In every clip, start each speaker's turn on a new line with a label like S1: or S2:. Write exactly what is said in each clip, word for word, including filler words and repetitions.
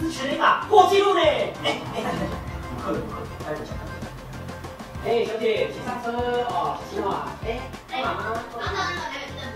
S1: 是全垒打破纪录呢！哎哎，大姐大姐，有客人有客人，待会讲。哎，小姐，请上车哦，小心哦。哎，干嘛吗？
S2: 刚刚那个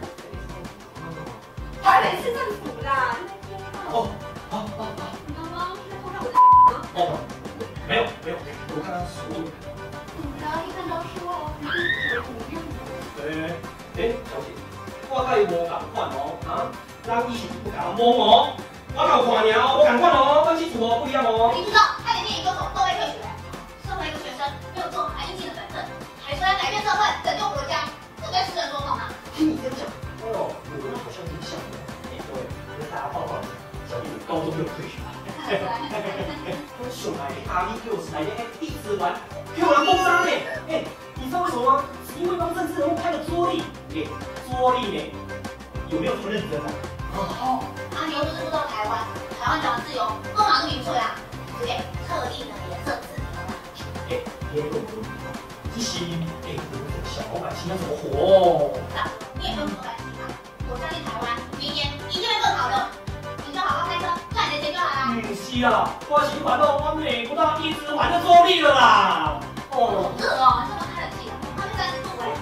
S2: 台北市政府。台北市政府啦。
S1: 哦，好好好。
S2: 你刚刚是在偷看我的吗？
S1: 哦，没有没有，我刚刚说。
S2: 你刚刚一看到说，你是怎么样的？
S1: 哎哎，小姐，我甲伊无共款哦，啊，咱以前不甲摸哦，我有看尔，无共款哦，我清楚哦，不一样哦。
S2: 你知道他连电影都走都会退学。身为一个学生，没有做好应尽的本分，还说要改变社会、拯救国家，这对世人说谎吗？
S1: 听你这样讲，哎呦，我们好像有点像的。哎，各位，跟大家报告，小弟我高中没有退学啊。我上来阿咪给我来的，一直玩，给我人封杀呢。哎，你知道为什么吗？是因为帮政治人物拍了桌历，哎，桌历呢，有没有这么认真啊？
S2: 哦，啊，你又不是不知道台湾，台湾讲的自由，都马是民粹啊，只给特定的颜色自由啊。
S1: 哎，别跟我说，这些哎，我们小老百姓要怎么活哦？
S2: 那你也不用说担心啊，我相信台湾明年一定会更好的，你就好好开车赚你的钱就好啦。
S1: 嗯，是啊，我是玩到我美不到一直玩的桌历了啦。哦，
S2: 热哦，这么开冷气，它就三十度哎。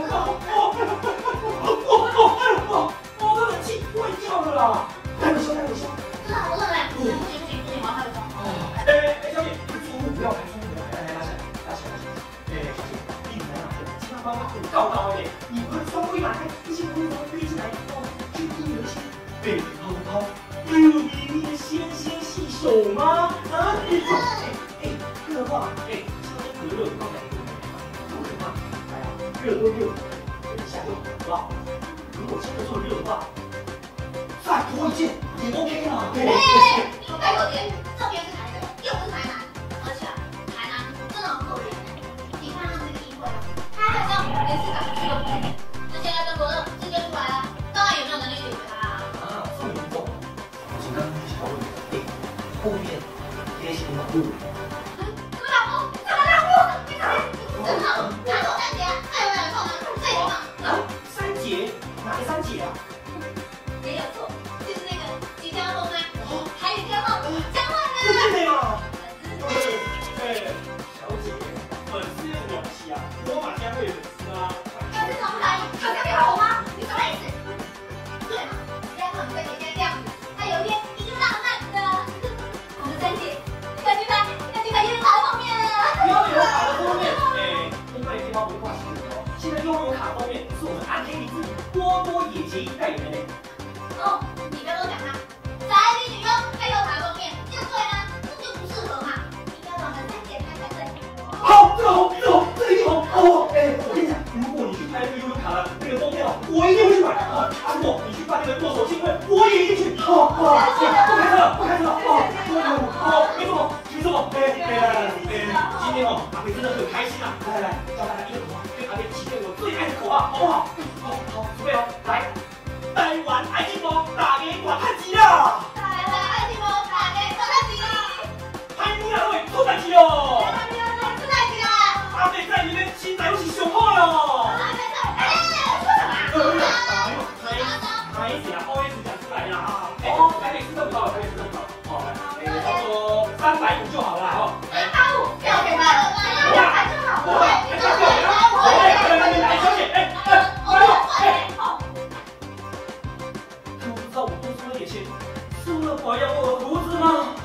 S1: 我的冷气坏掉了啦！开个销，开个销。
S2: 真的好热哎，不行不行不行，我要开个窗。
S1: 哎哎，小姐，窗户不要开，窗户不要开，来来拉起来，拉起来，拉起来。哎，小姐，你来哪去？千万不要很高高的，你不是窗户一打开，一些东西都飞进来，哦，就一有一些被泡泡流你的纤纤细手吗？啊，你哎哎，热的话，哎，稍微隔热放在这里，不可怕。来啊，热多热，等一下就好，好不好？如果真的做热的话，再多一件也 OK 啦。
S2: 哎，你有该有点，这边是台北，又不是台南，而且台南真的很可怜哎。你看他们这个议会，他好像连市长去都不给。这现在中国的直接出来了，当然有没有能力解决它啊？
S1: 啊，这么严重？我刚刚就想问你，哎，后面贴心马路。
S2: 什么老公？什么老公？你怎么？真好，拿走三姐，还有没有人送呢？这有吗？
S1: 啊，三姐？哪个三姐啊？
S2: 也有错，就是那个即将要动呢，台语天后江蕙呢。
S1: 真的吗？哎，小姐，粉丝有什么了不起啊？我马江蕙粉丝啊。
S2: 但是怎么可以？有这样好吗？你什么意思？对嘛？不要看我们三姐现在这样子，她有一天一定会大红大紫的。我们三姐要去拍，要去拍优优卡的封面了。
S1: 优优卡的封面，哎，因为这包不是挂新闻哦，现在优优卡封面是我们暗黑里自己多多野结衣代言的呢。
S2: 哦，你不要多讲他，宅女女优拍优卡封面，这样对吗？这就不适合嘛，应该让我们三姐拍才对。
S1: 好，这个红，这个红，这个一定红哦！哎，我跟你讲，如果你去拍那个悠悠卡的那个封面哦，我一定会去买。啊，如果你去办那个握手庆会，我也一定去。好，好，不开车了，不开车了。哦，哦，没错，没错。哎，哎，来来来，哎，今天哦，阿飞真的很开心啊！来来来，教大家一个口号，跟阿飞祈愿我最爱的口号，好不好？好，好，准备哦，来，台湾爱情梦，大家管汉吉啦！
S2: 台湾爱情梦，大家管汉吉。
S1: 海母两位出战机哦！阿飞在里面心在有起雄厚哟！
S2: 哎，说什么？
S1: 哎呦，哎呦，还还写 O S 讲出来啦啊！哦，台北市政府到了，台北市政府到了，哦，哎，差不多三百五就好了哦。
S2: 三百五，不要给他了，不要还真好。
S1: 我来，哎，小姐，哎，来来来，小姐，哎，哎，哎呦，哎，他们不知道我多出了点钱，输了保养我的胡子吗？